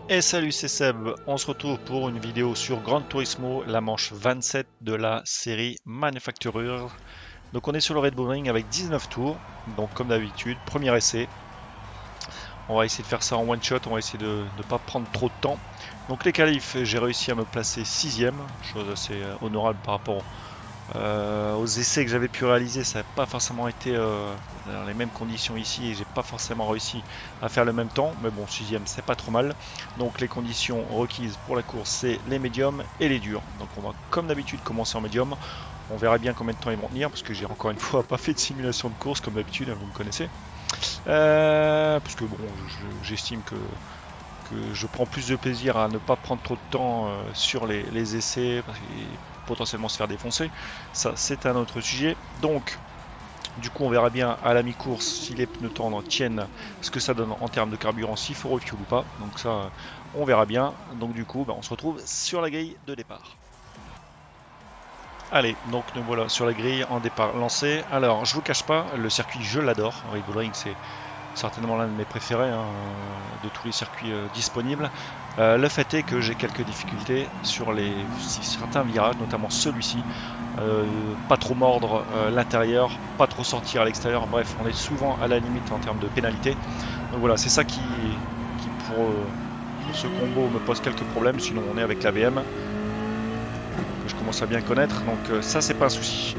Et salut, c'est Seb. On se retrouve pour une vidéo sur Gran Turismo, la manche 27 de la série Manufacturer. Donc on est sur le Red Bull Ring avec 19 tours. Donc comme d'habitude, premier essai. On va essayer de faire ça en one shot, on va essayer de ne pas prendre trop de temps. Donc les qualifs, j'ai réussi à me placer 6ème, chose assez honorable par rapport aux essais que j'avais pu réaliser. Ça n'a pas forcément été dans les mêmes conditions ici et j'ai pas forcément réussi à faire le même temps, mais bon, 6ème c'est pas trop mal. Donc les conditions requises pour la course, c'est les médiums et les durs. Donc on va comme d'habitude commencer en médium. On verra bien combien de temps ils vont tenir parce que j'ai encore une fois pas fait de simulation de course comme d'habitude, vous me connaissez. Parce que bon, j'estime que je prends plus de plaisir à ne pas prendre trop de temps sur les essais parce que potentiellement se faire défoncer. Ça, c'est un autre sujet. Donc, du coup, on verra bien à la mi-course si les pneus tendres tiennent, ce que ça donne en termes de carburant, s'il faut refuel ou pas. Donc ça, on verra bien. Donc du coup, on se retrouve sur la grille de départ. Allez, donc nous voilà sur la grille en départ lancé. Alors, je vous cache pas, le circuit, je l'adore. Red Bull Ring, c'est certainement l'un de mes préférés de tous les circuits disponibles. Le fait est que j'ai quelques difficultés sur certains virages, notamment celui-ci. Pas trop mordre l'intérieur, pas trop sortir à l'extérieur. Bref, on est souvent à la limite en termes de pénalité. Donc voilà, c'est ça qui pour ce combo me pose quelques problèmes. Sinon, on est avec la VM que je commence à bien connaître. Donc ça, c'est pas un souci.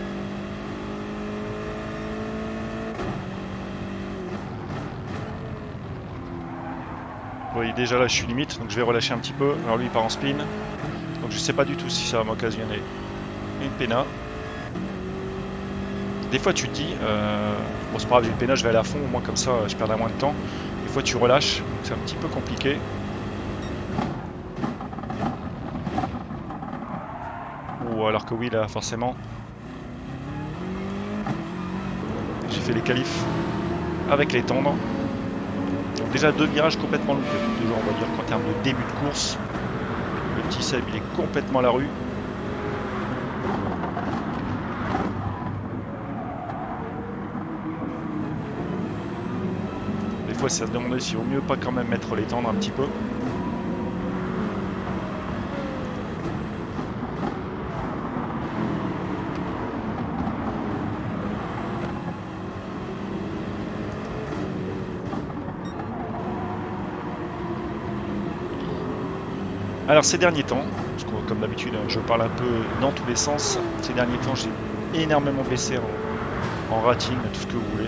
Vous voyez déjà là je suis limite, donc je vais relâcher un petit peu. Alors lui il part en spin, donc je sais pas du tout si ça va m'occasionner une péna. Des fois tu te dis, bon c'est pas grave, une péna je vais aller à fond, au moins comme ça je perdrai moins de temps. Des fois tu relâches, donc c'est un petit peu compliqué. Ou alors que oui là forcément. J'ai fait les qualifs avec les tendres. Donc déjà deux virages complètement loupés. Toujours on va dire qu'en termes de début de course, le petit Seb il est complètement à la rue. Des fois c'est à se demander s'il vaut mieux pas quand même mettre les tendres un petit peu. Alors ces derniers temps, parce que comme d'habitude je parle un peu dans tous les sens, ces derniers temps j'ai énormément baissé en rating, tout ce que vous voulez.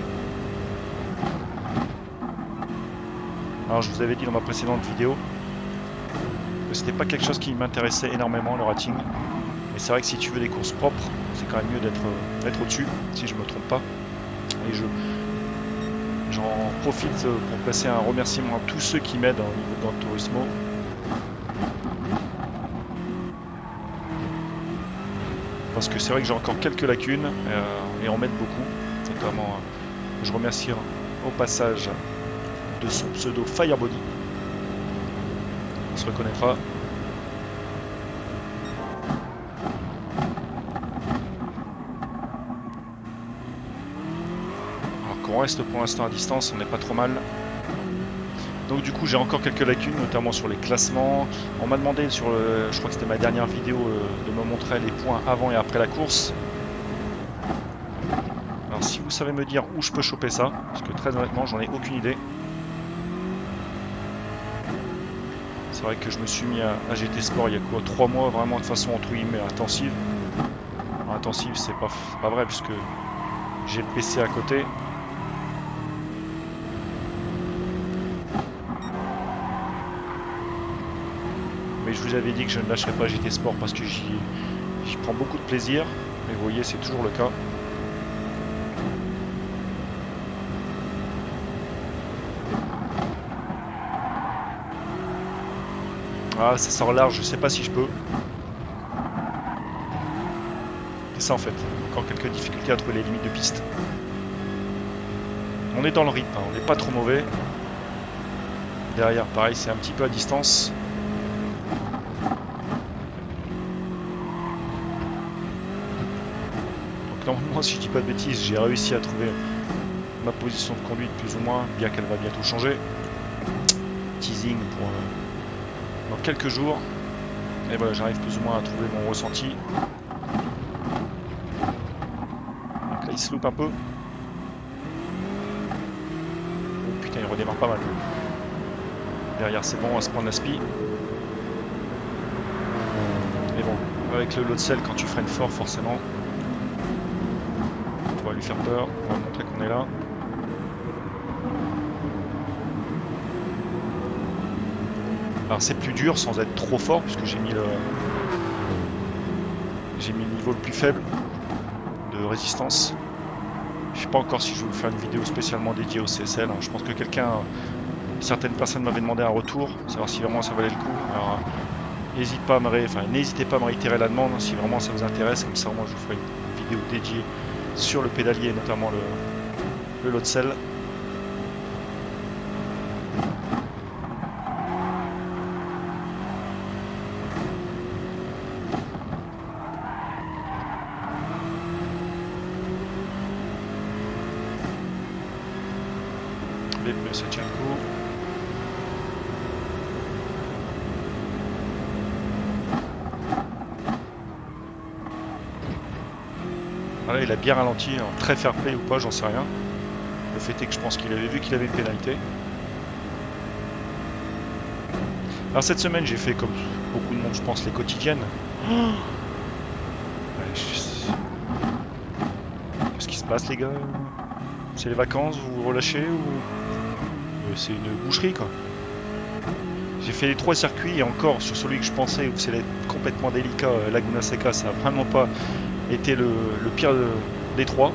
Alors je vous avais dit dans ma précédente vidéo que c'était pas quelque chose qui m'intéressait énormément le rating. Mais c'est vrai que si tu veux des courses propres, c'est quand même mieux d'être au-dessus, si je me trompe pas. Et j'en profite pour passer un remerciement à tous ceux qui m'aident au niveau de Gran Turismo. Parce que c'est vrai que j'ai encore quelques lacunes et on m'aide beaucoup. Notamment, je remercie au passage de son pseudo Firebody. On se reconnaîtra. Alors qu'on reste pour l'instant à distance, on n'est pas trop mal. Donc du coup j'ai encore quelques lacunes, notamment sur les classements. On m'a demandé sur je crois que c'était ma dernière vidéo, de me montrer les points avant et après la course. Alors si vous savez me dire où je peux choper ça, parce que très honnêtement j'en ai aucune idée. C'est vrai que je me suis mis à GT Sport il y a quoi 3 mois vraiment de façon entre guillemets intensive. Alors, intensive c'est pas vrai puisque j'ai le PC à côté. Mais je vous avais dit que je ne lâcherais pas GT Sport parce que j'y prends beaucoup de plaisir. Mais vous voyez, c'est toujours le cas. Ah, ça sort large, je sais pas si je peux. C'est ça en fait. Encore quelques difficultés à trouver les limites de piste. On est dans le rythme, hein. On n'est pas trop mauvais. Derrière, pareil, c'est un petit peu à distance. Normalement, si je dis pas de bêtises, j'ai réussi à trouver ma position de conduite plus ou moins, bien qu'elle va bientôt changer. Teasing dans quelques jours. Et voilà, j'arrive plus ou moins à trouver mon ressenti. Donc là, il se loupe un peu. Oh putain, il redémarre pas mal. Derrière, c'est bon, on va se prendre la spi. Mais bon, avec le lot de sel, quand tu freines fort, forcément, on va lui faire peur. On va montrer qu'on est là. Alors c'est plus dur sans être trop fort puisque j'ai mis le niveau le plus faible de résistance. Je sais pas encore si je vais vous faire une vidéo spécialement dédiée au CSL. Je pense que certaines personnes m'avaient demandé un retour, savoir si vraiment ça valait le coup. Alors n'hésitez pas à me réitérer la demande si vraiment ça vous intéresse. Comme ça moi je vous ferai une vidéo dédiée sur le pédalier et notamment le lot de sel. Les pneus ça tient le coup. Voilà, il a bien ralenti, hein. Très fair play ou pas, j'en sais rien. Le fait est que je pense qu'il avait vu qu'il avait une pénalité. Alors cette semaine j'ai fait comme beaucoup de monde je pense les quotidiennes. Qu'est-ce qui se passe les gars? C'est les vacances, vous vous relâchez ou c'est une boucherie quoi? J'ai fait les 3 circuits et encore sur celui que je pensais où c'est complètement délicat, Laguna Seca, ça a vraiment pas été le pire des 3.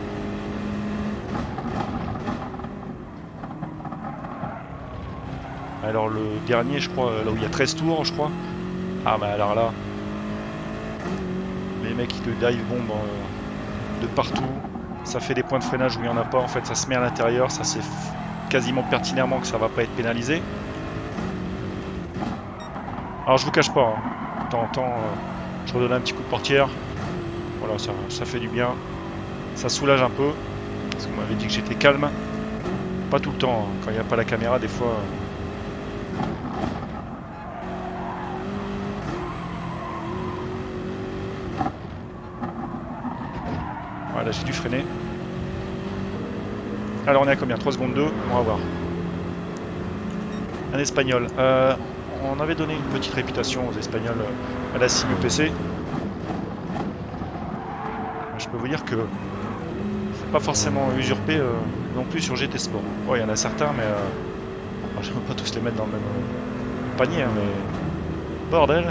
Alors le dernier je crois, là où il y a 13 tours je crois. Ah bah alors là, les mecs ils te dive bomb de partout. Ça fait des points de freinage où il n'y en a pas, en fait ça se met à l'intérieur, ça c'est quasiment pertinemment que ça va pas être pénalisé. Alors je vous cache pas, hein. De temps en temps je redonne un petit coup de portière. Voilà, ça fait du bien. Ça soulage un peu. Parce qu'on m'avait dit que j'étais calme. Pas tout le temps, hein. Quand il n'y a pas la caméra, des fois... Voilà, j'ai dû freiner. Alors on est à combien? 3 secondes 2, on va voir. Un espagnol. On avait donné une petite réputation aux espagnols à la CIM PC. Je peux vous dire que c'est pas forcément usurpé non plus sur GT Sport. Bon, il y en a certains, mais je ne peux pas tous les mettre dans le même panier, hein, mais bordel.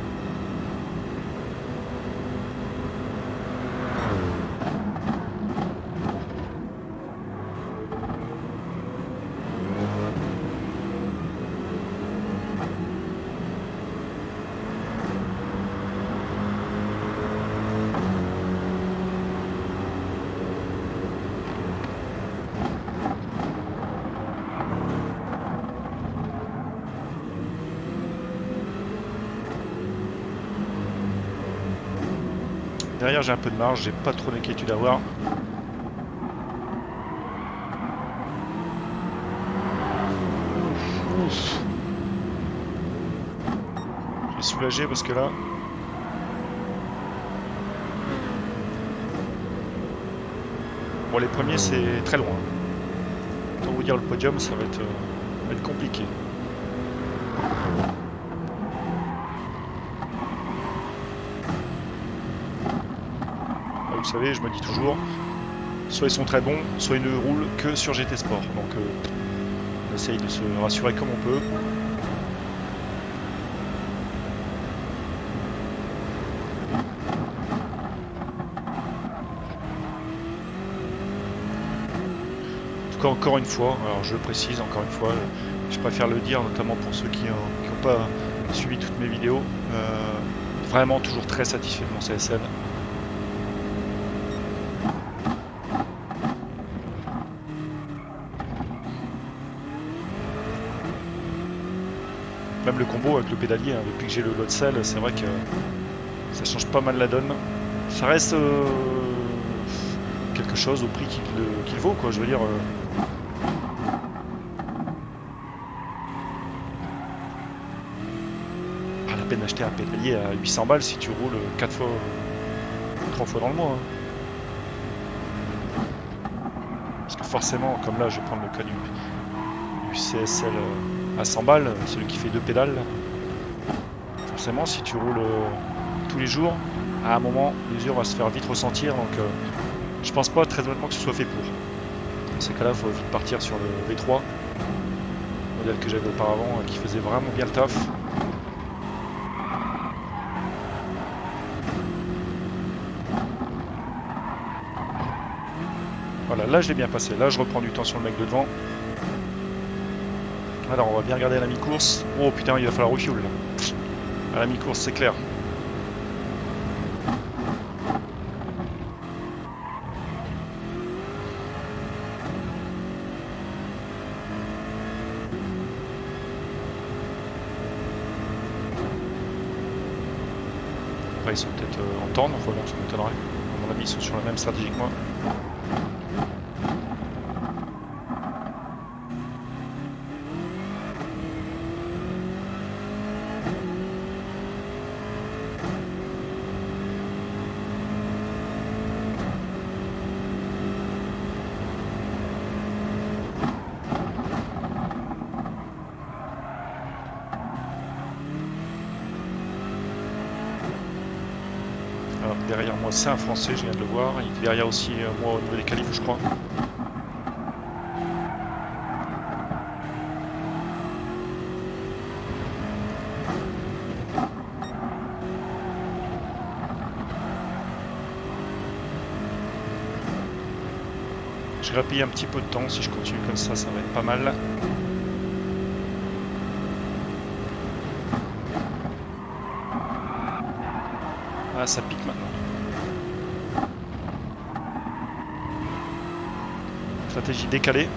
Derrière j'ai un peu de marge, j'ai pas trop d'inquiétude à avoir. Je suis soulagé parce que là... Bon, les premiers c'est très loin. Autant vous dire le podium ça va être compliqué. Vous savez, je me dis toujours, soit ils sont très bons, soit ils ne roulent que sur GT Sport. Donc on essaye de se rassurer comme on peut. En tout cas, encore une fois, alors je le précise encore une fois, je préfère le dire notamment pour ceux qui n'ont pas suivi toutes mes vidéos, vraiment toujours très satisfait de mon CSL. Même le combo avec le pédalier, hein, depuis que j'ai le lot de sel, c'est vrai que ça change pas mal la donne. Ça reste quelque chose au prix qu'il vaut, quoi, je veux dire. peine d'acheter un pédalier à 800 balles si tu roules 4 fois, 3 fois dans le mois. Hein. Parce que forcément, comme là, je vais prendre le cas du CSL à 100 balles, celui qui fait 2 pédales. Forcément, si tu roules tous les jours, à un moment, l'usure va se faire vite ressentir. Donc, je pense pas très honnêtement que ce soit fait pour. Dans ces cas-là, il faut vite partir sur le V3, modèle que j'avais auparavant, qui faisait vraiment bien le taf. Voilà, là je l'ai bien passé. Là, je reprends du temps sur le mec de devant. Alors, on va bien regarder à la mi-course. Oh putain, il va falloir refuel là. À la mi-course, c'est clair. Après, ils sont peut-être en tendre, enfin bon, ça m'étonnerait. À mon avis, ils sont sur la même stratégie que moi. Alors, derrière moi, c'est un Français, je viens de le voir. Il est derrière aussi, moi, au niveau des qualifs, je crois. Je grappille un petit peu de temps. Si je continue comme ça va être pas mal. Ah, ça pique maintenant. Stratégie décalée.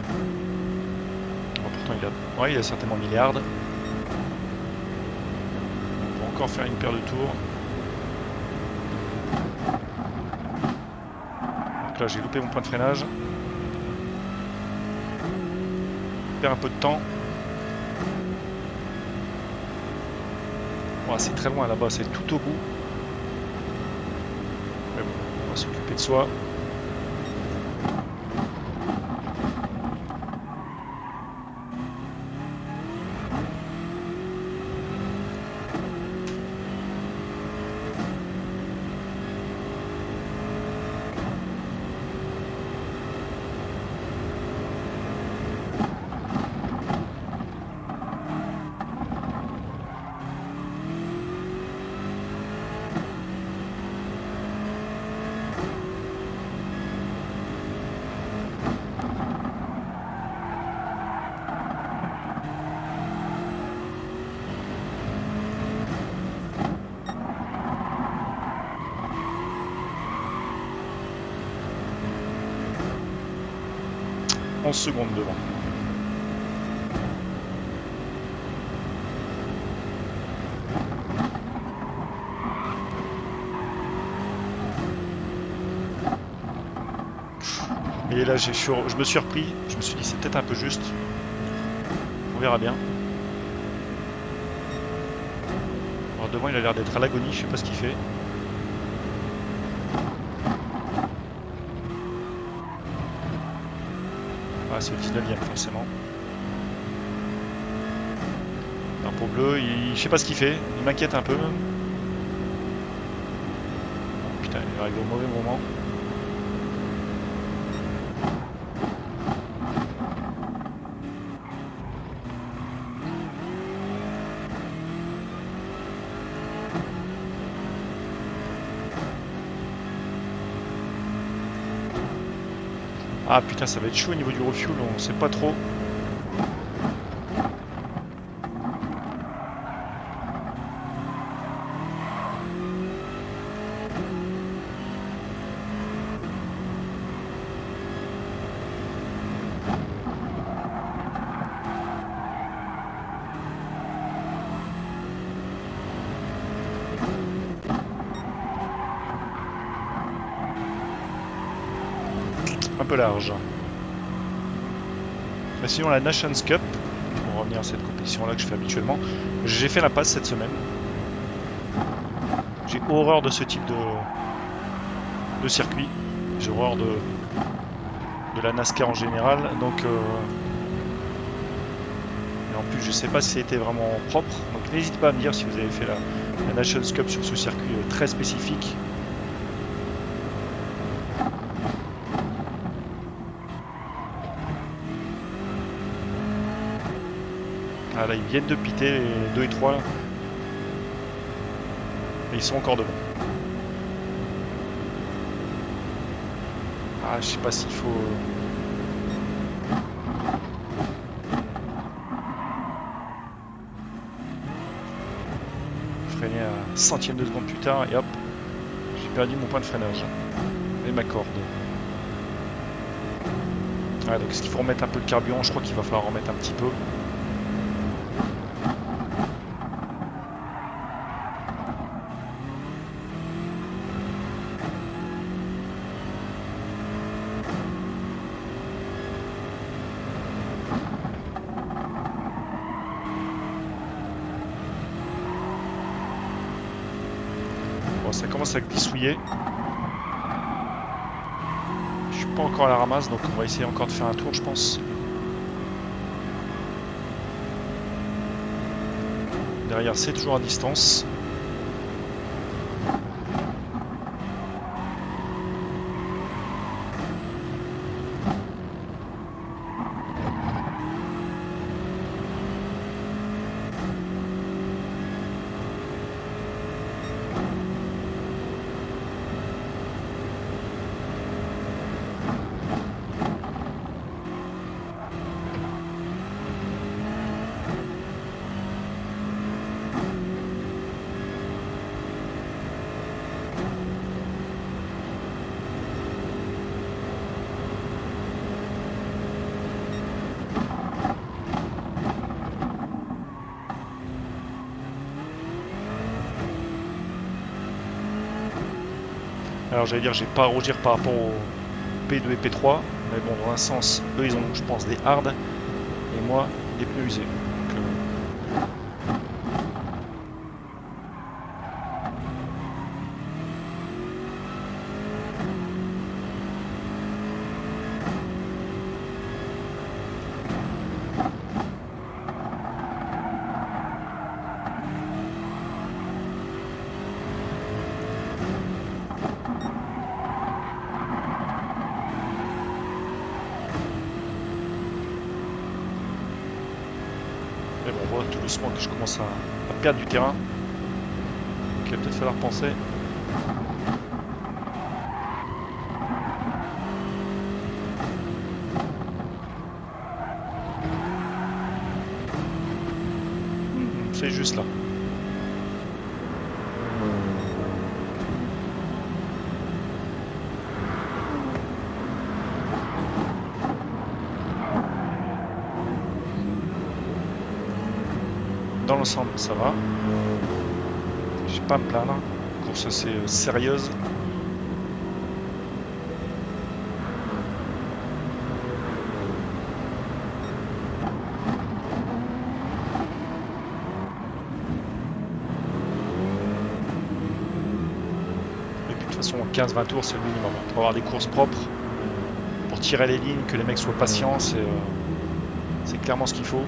Oh, pourtant il a certainement milliard. On peut encore faire une paire de tours. Donc là j'ai loupé mon point de freinage. Je perds un peu de temps. Oh, c'est très loin là-bas, c'est tout au bout. Mais bon, on va s'occuper de soi. Secondes devant. Et là je me suis repris, je me suis dit c'est peut-être un peu juste. On verra bien. Alors devant il a l'air d'être à l'agonie, je sais pas ce qu'il fait. Ah, c'est le 19ème forcément. Drapeau bleu, je sais pas ce qu'il fait, il m'inquiète un peu. Oh, putain, il arrive au mauvais moment. Ah putain, ça va être chaud au niveau du refuel, on sait pas trop. Un peu large. Mais sinon la Nations Cup, pour revenir à cette compétition là que je fais habituellement, j'ai fait la passe cette semaine. J'ai horreur de ce type de circuit. J'ai horreur de la NASCAR en général. Donc, et en plus, je sais pas si c'était vraiment propre. Donc, n'hésitez pas à me dire si vous avez fait la Nations Cup sur ce circuit très spécifique. Ah là, ils viennent de piter les 2 et 3 là. Et ils sont encore devant. Ah, je sais pas s'il faut... freiner à centième de seconde plus tard et hop, j'ai perdu mon point de freinage. Et ma corde. Ouais, donc est-ce qu'il faut remettre un peu de carburant? Je crois qu'il va falloir remettre un petit peu. Bon, ça commence à glissouiller. Je suis pas encore à la ramasse, donc on va essayer encore de faire un tour, je pense. Derrière, c'est toujours à distance. Alors j'allais dire, j'ai pas à rougir par rapport au P2 et P3, mais bon, dans un sens, eux ils ont, je pense, des hards, et moi, des pneus usés. Donc, mais bon, on voit tout doucement que je commence à perdre du terrain. Donc il va peut-être falloir penser. C'est juste là. Dans l'ensemble, ça va. J'ai pas à me plaindre. La course assez sérieuse. Et puis de toute façon, 15-20 tours, c'est le minimum. Pour avoir des courses propres, pour tirer les lignes, que les mecs soient patients, c'est clairement ce qu'il faut.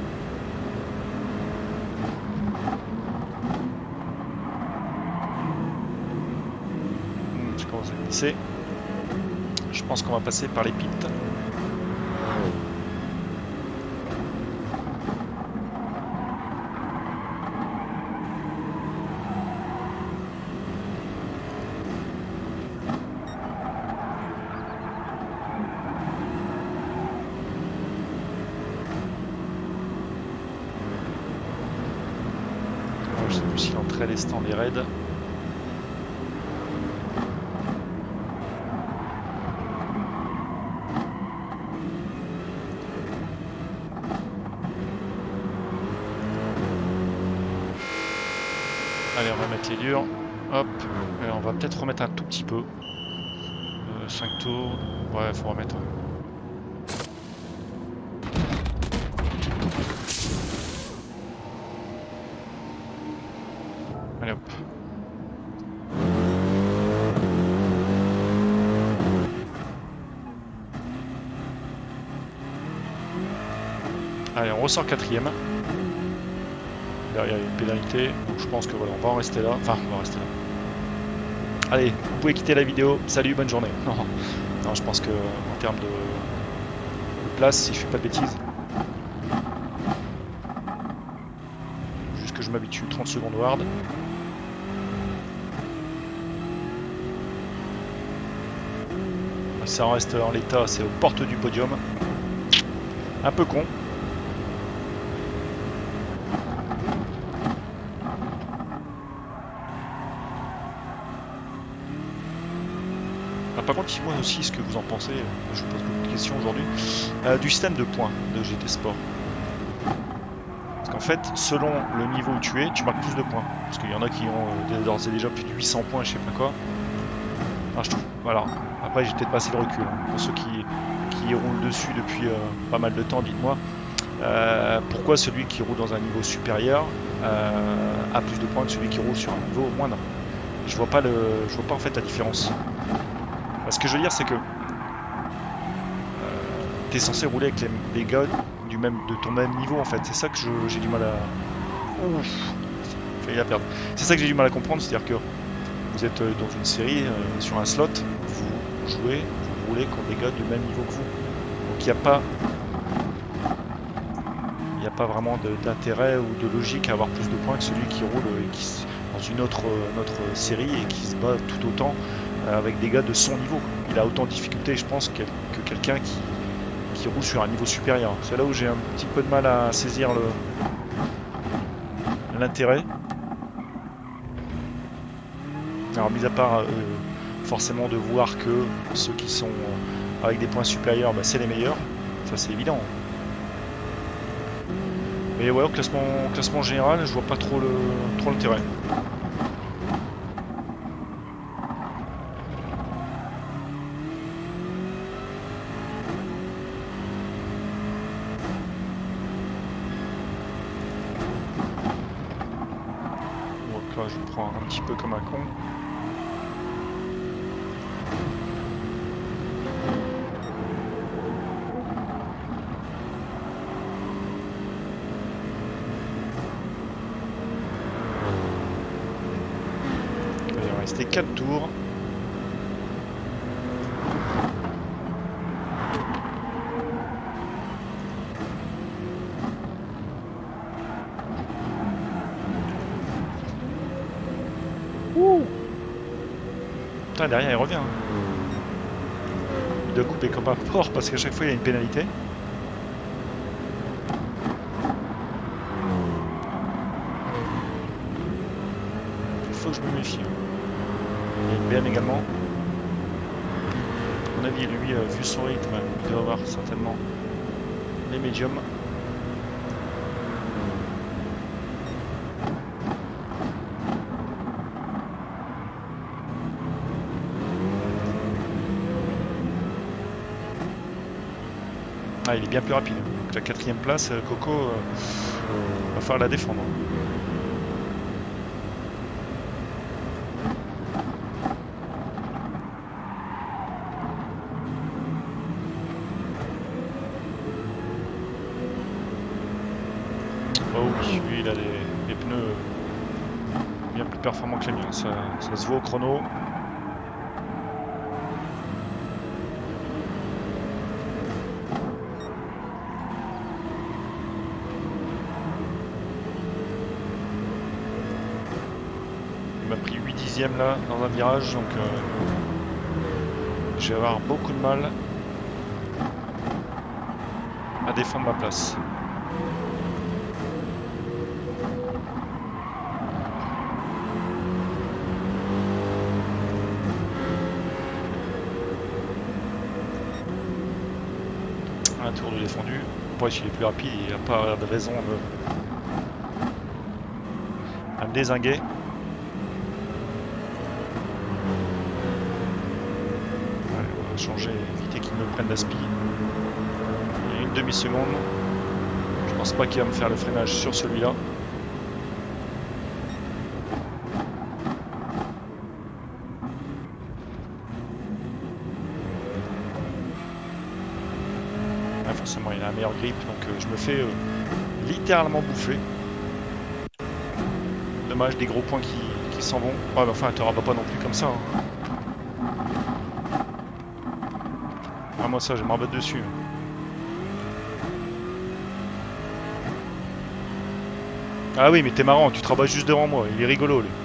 Je commence à glisser. Je pense qu'on va passer par les pits. Je sais plus s'il est en très lestant des raids. Allez, on va mettre les durs. Hop. Et on va peut-être remettre un tout petit peu. 5 tours. Ouais, faut remettre. Allez hop. Allez, on ressort quatrième. Derrière, il y a une pénalité. Donc je pense que voilà, on va en rester là. Enfin, on va rester là. Allez, vous pouvez quitter la vidéo. Salut, bonne journée. Non, je pense que en termes de place, si je fais pas de bêtises. Juste que je m'habitue, 30 secondes au hard. Ça en reste en l'état, c'est aux portes du podium. Un peu con. Par contre, dis-moi aussi ce que vous en pensez, je vous pose beaucoup de questions aujourd'hui, du système de points de GT Sport. Parce qu'en fait, selon le niveau où tu es, tu marques plus de points. Parce qu'il y en a qui ont d'ores et déjà plus de 800 points, je sais pas quoi. Enfin, je trouve, voilà. Après, j'ai peut-être pas assez de recul. Pour ceux qui roulent dessus depuis pas mal de temps, dites-moi. Pourquoi celui qui roule dans un niveau supérieur a plus de points que celui qui roule sur un niveau moindre? Je vois pas en fait la différence. Ce que je veux dire, c'est que tu es censé rouler avec les gars de ton même niveau en fait. C'est ça que j'ai du mal à. Ouf, failli la perdre. C'est ça que j'ai du mal à comprendre, c'est-à-dire que vous êtes dans une série, sur un slot, vous jouez, vous roulez contre des gars du même niveau que vous. Donc il n'y a pas vraiment d'intérêt ou de logique à avoir plus de points que celui qui roule dans une autre série et qui se bat tout autant avec des gars de son niveau. Il a autant de difficultés, je pense, que quelqu'un qui roule sur un niveau supérieur. C'est là où j'ai un petit peu de mal à saisir l'intérêt. Alors, mis à part forcément de voir que ceux qui sont avec des points supérieurs, bah, c'est les meilleurs, ça c'est évident. Mais ouais, au classement général, je vois pas trop l'intérêt. Je me prends un petit peu comme un con. Il va rester 4 tours. Putain, derrière il revient. Il doit couper comme un porc parce qu'à chaque fois il y a une pénalité. Il faut que je me méfie. Il y a une BM également. À mon avis, lui, vu son rythme, il doit avoir certainement les médiums. Ah, il est bien plus rapide. Donc la 4ème place, Coco va falloir la défendre. Oh oui, lui il a les pneus bien plus performants que les miens. Ça se voit au chrono. Il m'a pris 8 dixièmes là dans un virage, donc je vais avoir beaucoup de mal à défendre ma place. Un tour de défendu. Après, s'il est plus rapide, il n'a pas de raison à me dézinguer. Changer, éviter qu'il me prenne la spi. Il y a une demi-seconde. Je pense pas qu'il va me faire le freinage sur celui-là. Il forcément il a la meilleure grippe, donc je me fais littéralement bouffer. Dommage, des gros points qui s'en vont. Ouais, mais enfin, tu rabats pas non plus comme ça. Hein. Ah, moi ça, je vais me rabattre dessus. Ah oui, mais t'es marrant, tu te rabats juste devant moi, il est rigolo lui.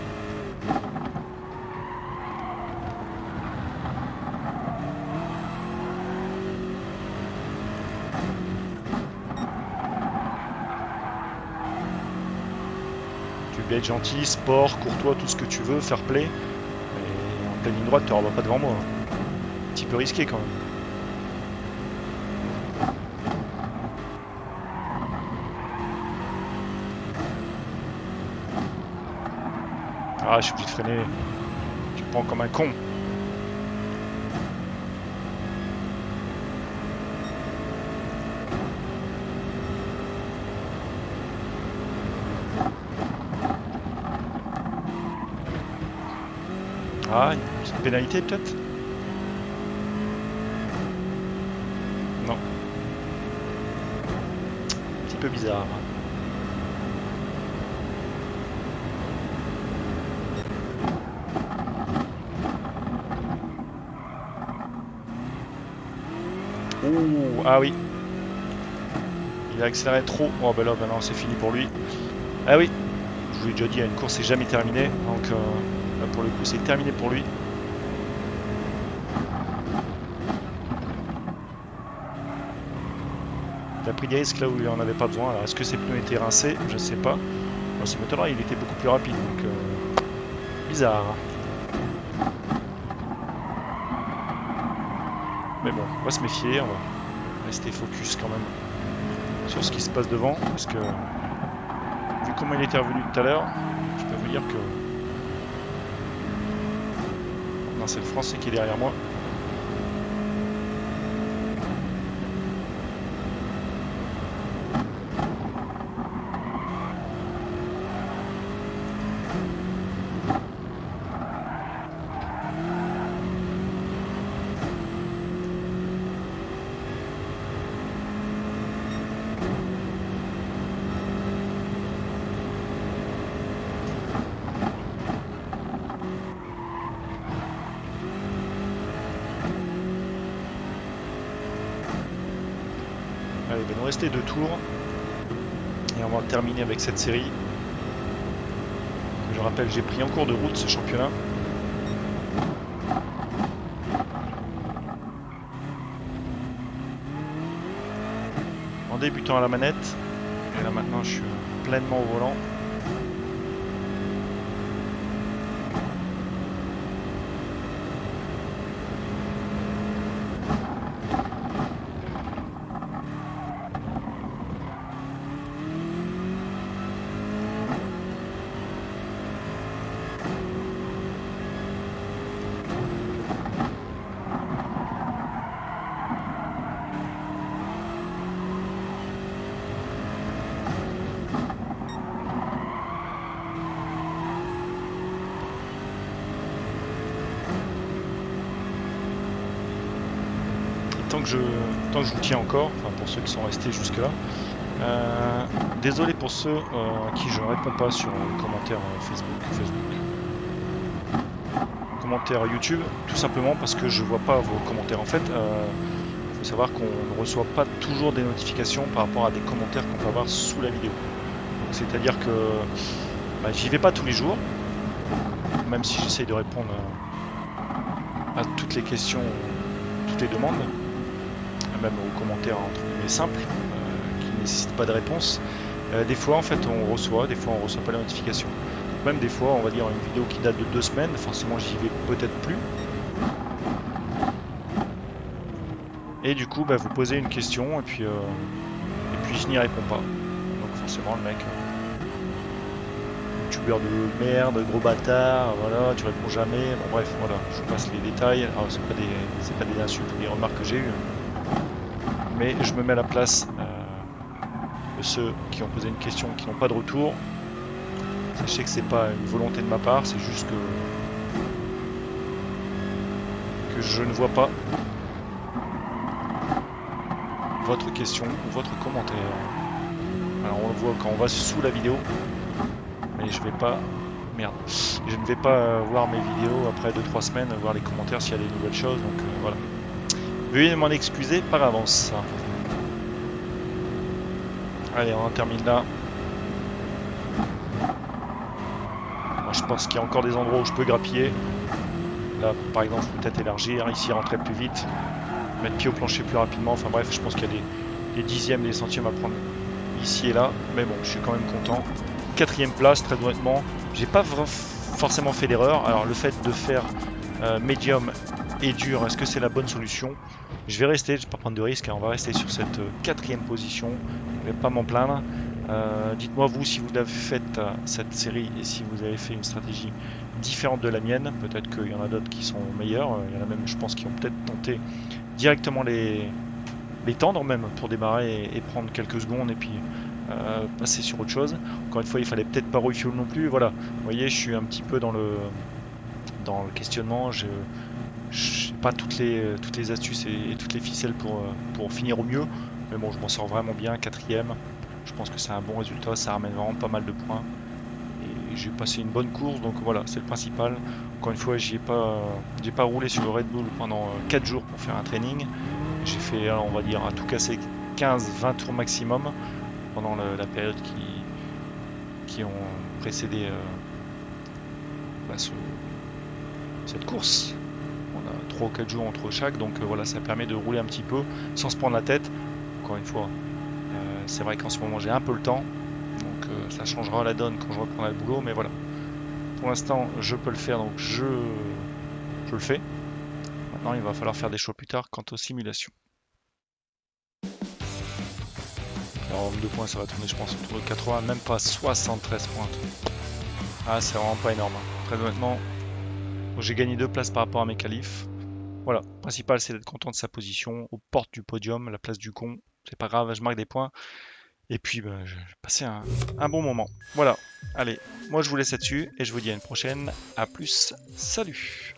Tu peux être gentil, sport, courtois, tout ce que tu veux, fair play. Mais en pleine ligne droite, tu rabats pas devant moi. Hein. Un petit peu risqué quand même. Ah, je suis obligé de freiner. Tu me prends comme un con. Ah, une petite pénalité peut-être? Non. Un petit peu bizarre. Ouh, ah oui. Il a accéléré trop. Oh ben là, ben non, c'est fini pour lui. Ah oui, je vous l'ai déjà dit, une course n'est jamais terminée. Donc là, pour le coup, c'est terminé pour lui. Il a pris des risques là où il n'en avait pas besoin. Alors, est-ce que ses pneus étaient rincés? Je sais pas. Bon, ce moteur-là, il était beaucoup plus rapide. Donc, bizarre. Mais bon, on va se méfier. On va rester focus quand même sur ce qui se passe devant. Parce que, vu comment il était revenu tout à l'heure, je peux vous dire que... Non, c'est le Français qui est derrière moi. Allez, il va nous rester 2 tours. Et on va terminer avec cette série. Je rappelle, j'ai pris en cours de route ce championnat. En débutant à la manette. Et là maintenant je suis pleinement au volant. Tant que je vous tiens encore, enfin pour ceux qui sont restés jusque là, désolé pour ceux à qui je ne réponds pas sur les commentaires Facebook, commentaires YouTube, tout simplement parce que je vois pas vos commentaires. En fait, il faut savoir qu'on ne reçoit pas toujours des notifications par rapport à des commentaires qu'on peut avoir sous la vidéo. C'est-à-dire que bah, j'y vais pas tous les jours, même si j'essaye de répondre à toutes les questions, toutes les demandes, même aux commentaires entre guillemets simples, qui ne nécessitent pas de réponse. Des fois en fait on reçoit, des fois on reçoit pas la notification. Même des fois on va dire une vidéo qui date de 2 semaines, forcément j'y vais peut-être plus. Et du coup bah, vous posez une question et puis je n'y réponds pas. Donc forcément le mec, youtubeur de merde, gros bâtard, voilà, tu réponds jamais. Bon bref, voilà, je vous passe les détails. Alors c'est pas des insultes ou des remarques que j'ai eues. Mais je me mets à la place de ceux qui ont posé une question qui n'ont pas de retour. Sachez que c'est pas une volonté de ma part, c'est juste que je ne vois pas. votre question ou votre commentaire. Alors on le voit quand on va sous la vidéo, mais je vais pas... Merde. Je ne vais pas voir mes vidéos après 2-3 semaines, voir les commentaires s'il y a des nouvelles choses, donc voilà. Veuillez m'en excuser par avance. Allez, on en termine là. Moi, je pense qu'il y a encore des endroits où je peux grappiller. Là, par exemple, peut-être élargir, ici rentrer plus vite, mettre pied au plancher plus rapidement. Enfin bref, je pense qu'il y a des dixièmes, des centièmes à prendre ici et là. Mais bon, je suis quand même content. 4e place, très honnêtement. J'ai pas forcément fait d'erreur. Alors le fait de faire médium et dur, est-ce que c'est la bonne solution? Je vais rester, je vais pas prendre de risque, hein. On va rester sur cette 4e position. Je vais pas m'en plaindre. Dites-moi vous si vous avez fait cette série et si vous avez fait une stratégie différente de la mienne. Peut-être qu'il y en a d'autres qui sont meilleurs. Il y en a même, je pense, qui ont peut-être tenté directement les tendre même pour démarrer et prendre quelques secondes et puis passer sur autre chose. Encore une fois, il fallait peut-être pas refuel non plus. Voilà, vous voyez, je suis un petit peu dans le questionnement. Je n'ai pas toutes les astuces et toutes les ficelles pour finir au mieux. Mais bon, je m'en sors vraiment bien, 4e. Je pense que c'est un bon résultat, ça ramène vraiment pas mal de points. Et j'ai passé une bonne course, donc voilà, c'est le principal. Encore une fois, j'ai pas roulé sur le Red Bull pendant 4 jours pour faire un training. J'ai fait, on va dire, à tout casser 15-20 tours maximum pendant la période qui ont précédé cette course. On a 3 ou 4 jours entre chaque, donc voilà, ça permet de rouler un petit peu sans se prendre la tête. Encore une fois, c'est vrai qu'en ce moment j'ai un peu le temps, donc ça changera la donne quand je reprendrai le boulot, mais voilà. Pour l'instant, je peux le faire, donc je le fais. Maintenant, il va falloir faire des choix plus tard quant aux simulations. Alors, en 2 points, ça va tourner, je pense, autour de 80, même pas 73 points. Ah, c'est vraiment pas énorme. Très honnêtement, j'ai gagné 2 places par rapport à mes qualifs. Voilà, le principal, c'est d'être content de sa position, aux portes du podium, la place du con. C'est pas grave, je marque des points. Et puis, je vais passer un bon moment. Voilà, allez, moi je vous laisse là-dessus et je vous dis à une prochaine. A plus, salut!